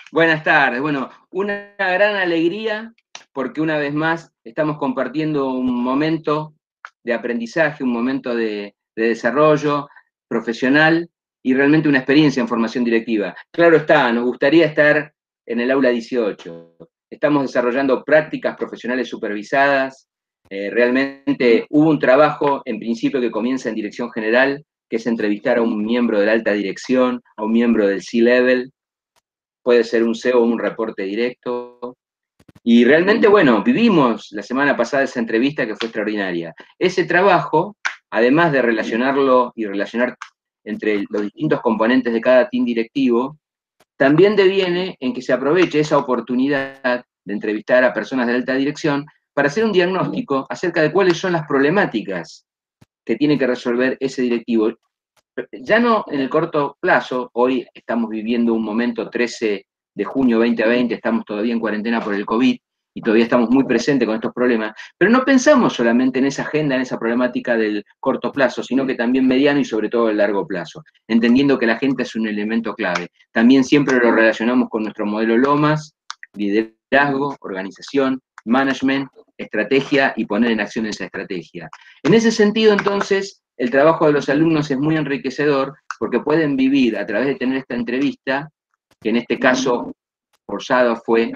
Buenas tardes. Bueno, una gran alegría porque una vez más estamos compartiendo un momento de aprendizaje, un momento de desarrollo profesional y realmente una experiencia en formación directiva. Claro está, nos gustaría estar en el aula 18. Estamos desarrollando prácticas profesionales supervisadas. Realmente hubo un trabajo en principio que comienza en dirección general, que es entrevistar a un miembro de la alta dirección, a un miembro del C-Level, puede ser un SEO o un reporte directo. Y realmente, bueno, vivimos la semana pasada esa entrevista que fue extraordinaria. Ese trabajo, además de relacionarlo y relacionar entre los distintos componentes de cada team directivo, también deviene en que se aproveche esa oportunidad de entrevistar a personas de alta dirección para hacer un diagnóstico acerca de cuáles son las problemáticas que tiene que resolver ese directivo. Ya no en el corto plazo, hoy estamos viviendo un momento 13 de junio 2020, estamos todavía en cuarentena por el COVID y todavía estamos muy presentes con estos problemas, pero no pensamos solamente en esa agenda, en esa problemática del corto plazo, sino que también mediano y sobre todo el largo plazo, entendiendo que la gente es un elemento clave. También siempre lo relacionamos con nuestro modelo Lomas, liderazgo, organización, management, estrategia y poner en acción esa estrategia. En ese sentido, entonces, el trabajo de los alumnos es muy enriquecedor porque pueden vivir a través de tener esta entrevista, que en este caso forzado fue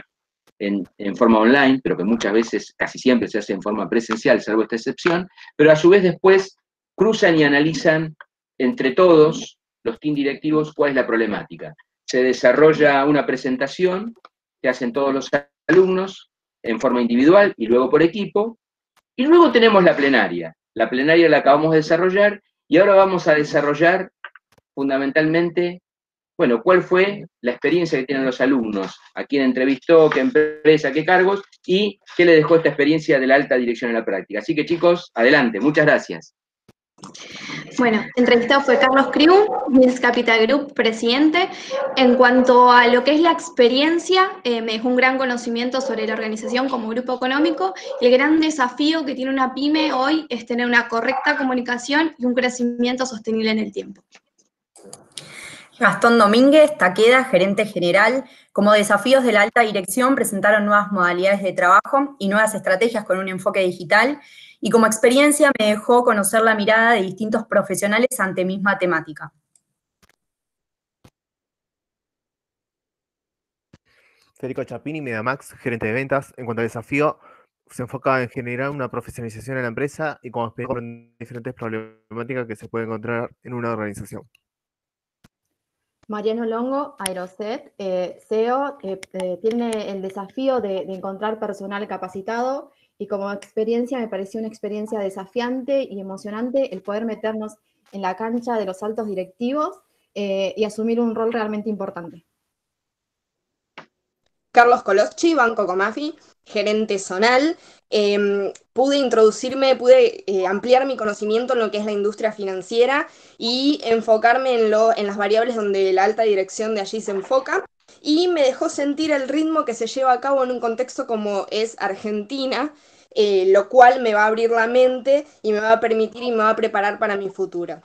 en forma online, pero que muchas veces, casi siempre se hace en forma presencial, salvo esta excepción, pero a su vez después cruzan y analizan entre todos los team directivos cuál es la problemática. Se desarrolla una presentación que hacen todos los alumnos en forma individual y luego por equipo, y luego tenemos la plenaria. La plenaria la acabamos de desarrollar y ahora vamos a desarrollar fundamentalmente, bueno, cuál fue la experiencia que tienen los alumnos, a quién entrevistó, qué empresa, qué cargos y qué le dejó esta experiencia de la alta dirección en la práctica. Así que chicos, adelante, muchas gracias. Bueno, entrevistado fue Carlos Criu, Mills Capital Group, presidente. En cuanto a lo que es la experiencia, me dejó un gran conocimiento sobre la organización como grupo económico y el gran desafío que tiene una pyme hoy es tener una correcta comunicación y un crecimiento sostenible en el tiempo. Gastón Domínguez, Taqueda, gerente general. Como desafíos de la alta dirección, presentaron nuevas modalidades de trabajo y nuevas estrategias con un enfoque digital. Y como experiencia me dejó conocer la mirada de distintos profesionales ante misma temática. Federico Chapini, Mediamax, gerente de ventas. En cuanto al desafío, se enfoca en generar una profesionalización en la empresa y como experiencia en diferentes problemáticas que se pueden encontrar en una organización. Mariano Longo, Aeroset, CEO, tiene el desafío de encontrar personal capacitado y como experiencia me pareció una experiencia desafiante y emocionante el poder meternos en la cancha de los altos directivos y asumir un rol realmente importante. Carlos Coloschi, Banco Comafi, gerente zonal. Pude introducirme, pude ampliar mi conocimiento en lo que es la industria financiera y enfocarme en las variables donde la alta dirección de allí se enfoca. Y me dejó sentir el ritmo que se lleva a cabo en un contexto como es Argentina, lo cual me va a abrir la mente y me va a permitir y me va a preparar para mi futuro.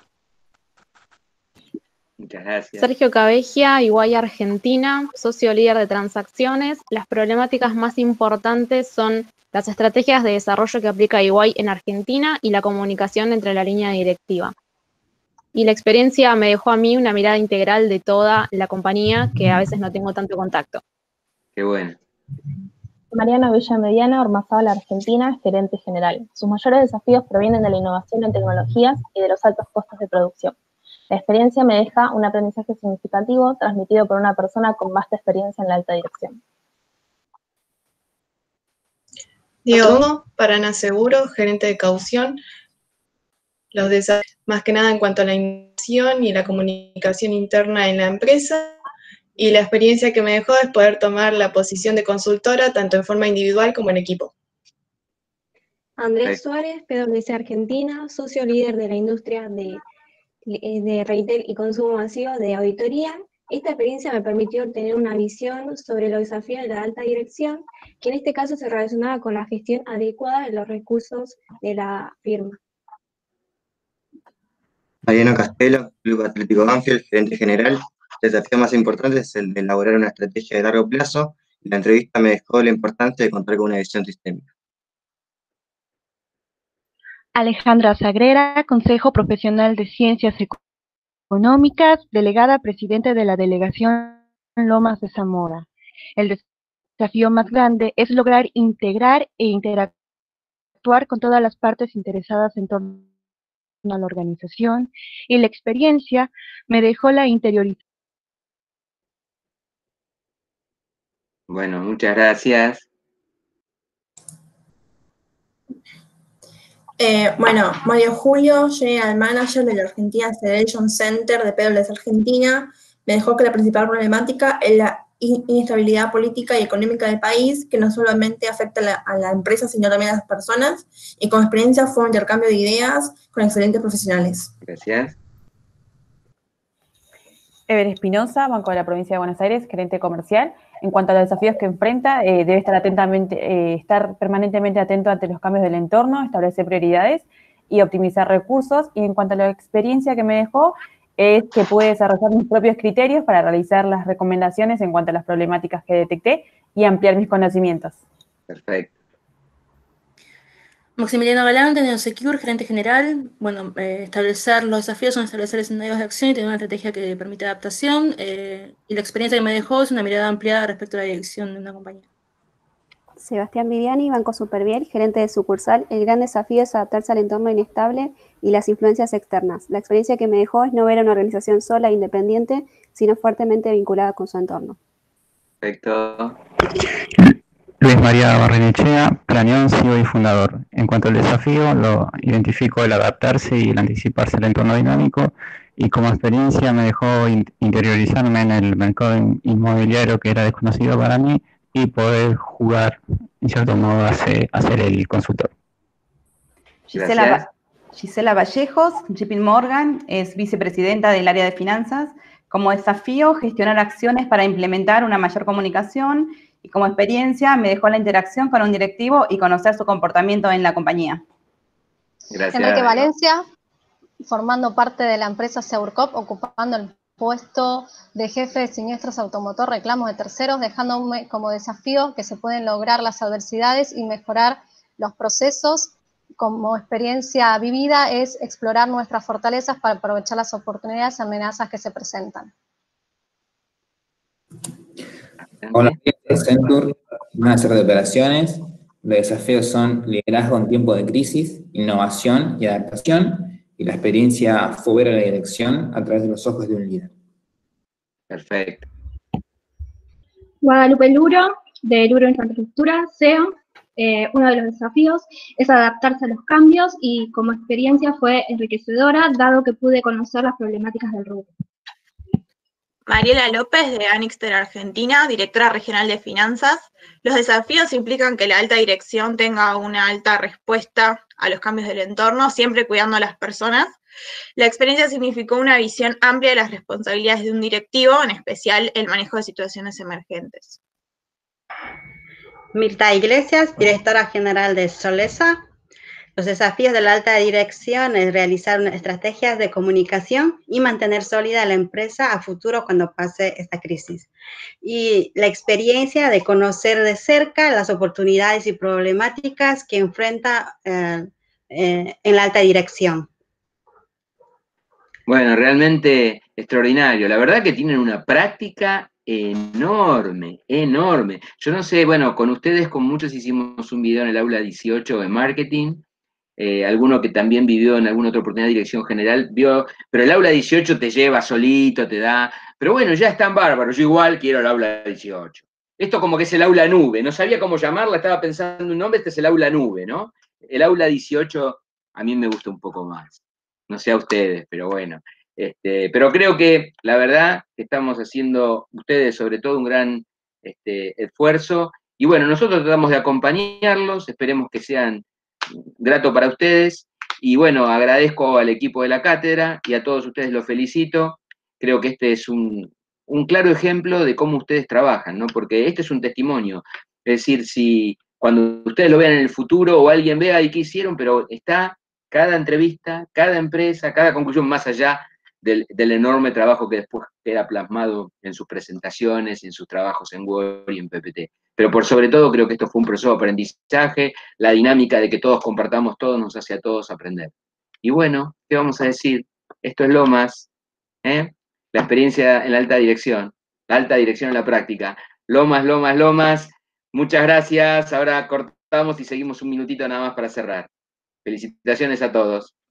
Muchas gracias. Sergio Cabejia, Iguay Argentina, socio líder de transacciones. Las problemáticas más importantes son las estrategias de desarrollo que aplica Iguay en Argentina y la comunicación entre la línea directiva. Y la experiencia me dejó a mí una mirada integral de toda la compañía que a veces no tengo tanto contacto. Qué bueno. Mariana Villamediana, Ormazábal Argentina, gerente general. Sus mayores desafíos provienen de la innovación en tecnologías y de los altos costos de producción. La experiencia me deja un aprendizaje significativo transmitido por una persona con vasta experiencia en la alta dirección. Diego Paraná Seguro, gerente de caución. Los desafíos, más que nada en cuanto a la innovación y la comunicación interna en la empresa. Y la experiencia que me dejó es poder tomar la posición de consultora tanto en forma individual como en equipo. Andrés Suárez, PwC Argentina, socio líder de la industria de retail y consumo masivo de auditoría. Esta experiencia me permitió obtener una visión sobre los desafíos de la alta dirección, que en este caso se relacionaba con la gestión adecuada de los recursos de la firma. Mariano Castelo, Club Atlético Banfield, gerente general. El desafío más importante es el de elaborar una estrategia de largo plazo, y la entrevista me dejó la importancia de contar con una visión sistémica. Alejandra Sagrera, Consejo Profesional de Ciencias Económicas, delegada presidente de la Delegación Lomas de Zamora. El desafío más grande es lograr integrar e interactuar con todas las partes interesadas en torno a la organización, y la experiencia me dejó la interiorización. Bueno, muchas gracias. Bueno, Mario Julio, General Manager de la Argentina Acceleration Center de PwC Argentina, me dejó que la principal problemática es la inestabilidad política y económica del país, que no solamente afecta a la empresa, sino también a las personas, y con experiencia fue un intercambio de ideas con excelentes profesionales. Gracias. Ever Espinosa, Banco de la Provincia de Buenos Aires, gerente comercial. En cuanto a los desafíos que enfrenta, debe estar permanentemente atento ante los cambios del entorno, establecer prioridades y optimizar recursos. Y en cuanto a la experiencia que me dejó, es que pude desarrollar mis propios criterios para realizar las recomendaciones en cuanto a las problemáticas que detecté y ampliar mis conocimientos. Perfecto. Maximiliano Galante, de Secure, gerente general. Bueno, establecer los desafíos son establecer escenarios de acción y tener una estrategia que permite adaptación. Y la experiencia que me dejó es una mirada ampliada respecto a la dirección de una compañía. Sebastián Viviani, Banco Superviel, gerente de sucursal. El gran desafío es adaptarse al entorno inestable y las influencias externas. La experiencia que me dejó es no ver a una organización sola e independiente, sino fuertemente vinculada con su entorno. Perfecto. Luis María Barrenechea, Planeón, CEO y fundador. En cuanto al desafío, lo identifico el adaptarse y el anticiparse al entorno dinámico, y como experiencia me dejó interiorizarme en el mercado inmobiliario que era desconocido para mí y poder jugar, en cierto modo, a ser el consultor. Gisela Vallejos, JP Morgan, es vicepresidenta del área de finanzas. Como desafío, gestionar acciones para implementar una mayor comunicación, y como experiencia me dejó la interacción con un directivo y conocer su comportamiento en la compañía. Gracias. Enrique Valencia, formando parte de la empresa Seurcop, ocupando el puesto de jefe de siniestros automotor, reclamos de terceros, dejándome como desafío que se pueden lograr las adversidades y mejorar los procesos. Como experiencia vivida es explorar nuestras fortalezas para aprovechar las oportunidades y amenazas que se presentan. Hola, Centur, manager de operaciones. Los desafíos son liderazgo en tiempo de crisis, innovación y adaptación, y la experiencia fue ver a la dirección a través de los ojos de un líder. Perfecto. Guadalupe Luro, de Luro Infraestructura, CEO. Uno de los desafíos es adaptarse a los cambios y como experiencia fue enriquecedora, dado que pude conocer las problemáticas del rubro. Mariela López, de Anixter Argentina, directora regional de finanzas. Los desafíos implican que la alta dirección tenga una alta respuesta a los cambios del entorno, siempre cuidando a las personas. La experiencia significó una visión amplia de las responsabilidades de un directivo, en especial el manejo de situaciones emergentes. Mirta Iglesias, directora general de Solesa. Los desafíos de la alta dirección es realizar estrategias de comunicación y mantener sólida la empresa a futuro cuando pase esta crisis. Y la experiencia de conocer de cerca las oportunidades y problemáticas que enfrenta en la alta dirección. Bueno, realmente extraordinario. La verdad que tienen una práctica enorme, enorme. Yo no sé, bueno, con ustedes, con muchos hicimos un video en el aula 18 de marketing. Alguno que también vivió en alguna otra oportunidad de dirección general, vio, pero el aula 18 te lleva solito, te da, pero bueno, ya están bárbaros, yo igual quiero el aula 18. Esto como que es el aula nube, no sabía cómo llamarla, estaba pensando en un nombre, este es el aula nube, ¿no? El aula 18 a mí me gusta un poco más, no sé a ustedes, pero bueno. Pero creo que la verdad que estamos haciendo ustedes sobre todo un gran esfuerzo, y bueno, nosotros tratamos de acompañarlos, esperemos que sean grato para ustedes, y bueno, agradezco al equipo de la cátedra y a todos ustedes los felicito. Creo que este es un claro ejemplo de cómo ustedes trabajan, ¿no? Porque este es un testimonio, es decir, si cuando ustedes lo vean en el futuro o alguien vea y qué hicieron, pero está cada entrevista, cada empresa, cada conclusión más allá del enorme trabajo que después queda plasmado en sus presentaciones, en sus trabajos en Word y en PPT. Pero por sobre todo creo que esto fue un proceso de aprendizaje, la dinámica de que todos compartamos todo nos hace a todos aprender. Y bueno, ¿qué vamos a decir? Esto es Lomas, la experiencia en la alta dirección en la práctica. Lomas, Lomas, Lomas, muchas gracias. Ahora cortamos y seguimos un minutito nada más para cerrar. Felicitaciones a todos.